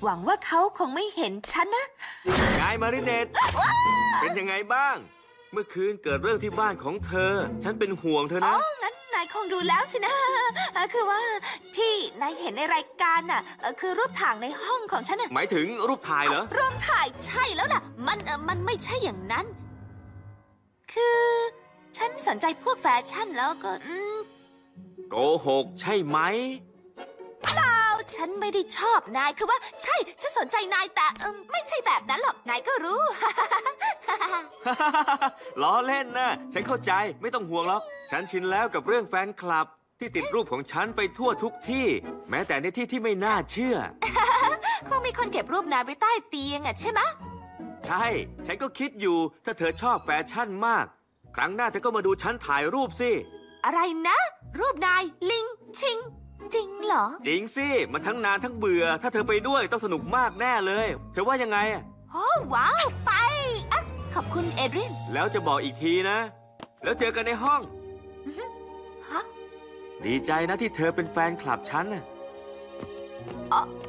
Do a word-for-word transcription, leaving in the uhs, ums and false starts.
หวังว่าเขาคงไม่เห็นฉันนะไงมาริเนตเป็นยังไงบ้าง เมื่อคืนเกิดเรื่องที่บ้านของเธอ ฉันเป็นห่วงเธอนะอ๋อ งั้นนายคงดูแล้วสินะ คือว่าที่นายเห็นในรายการน่ะ คือรูปถ่ายในห้องของฉันน่ะหมายถึงรูปถ่ายเหรอรูปถ่ายใช่แล้วล่ะ มันเออมันไม่ใช่อย่างนั้น คือฉันสนใจพวกแฟชั่นแล้วก็อืมโกหกใช่ไหมฉันไม่ได้ชอบนาย คือว่าใช่ ฉันสนใจนายแต่เออไม่ใช่แบบนั้นหรอก นายก็รู้ล้อเล่นนะ ฉันเข้าใจไม่ต้องห่วงหรอก ฉันชินแล้วกับเรื่องแฟนคลับ ที่ติดรูปของฉันไปทั่วทุกที่ แม้แต่ในที่ที่ไม่น่าเชื่อคงมีคนเก็บรูปนายไว้ใต้เตียงอะใช่ไหมใช่ ฉันก็คิดอยู่ ถ้าเธอชอบแฟชั่นมาก ครั้งหน้าเธอก็มาดูฉันถ่ายรูปสิอะไรนะ รูปนายลิงชิง จริงเหรอจริงสิ มันทั้งนานทั้งเบื่อ ถ้าเธอไปด้วยต้องสนุกมากแน่เลย เธอว่ายังไงอะโอ้ว้าว ไปอะขอบคุณเอเดรียนแล้วจะบอกอีกทีนะ แล้วเจอกันในห้องฮะดีใจนะที่เธอเป็นแฟนคลับฉันน่ะอ๋อ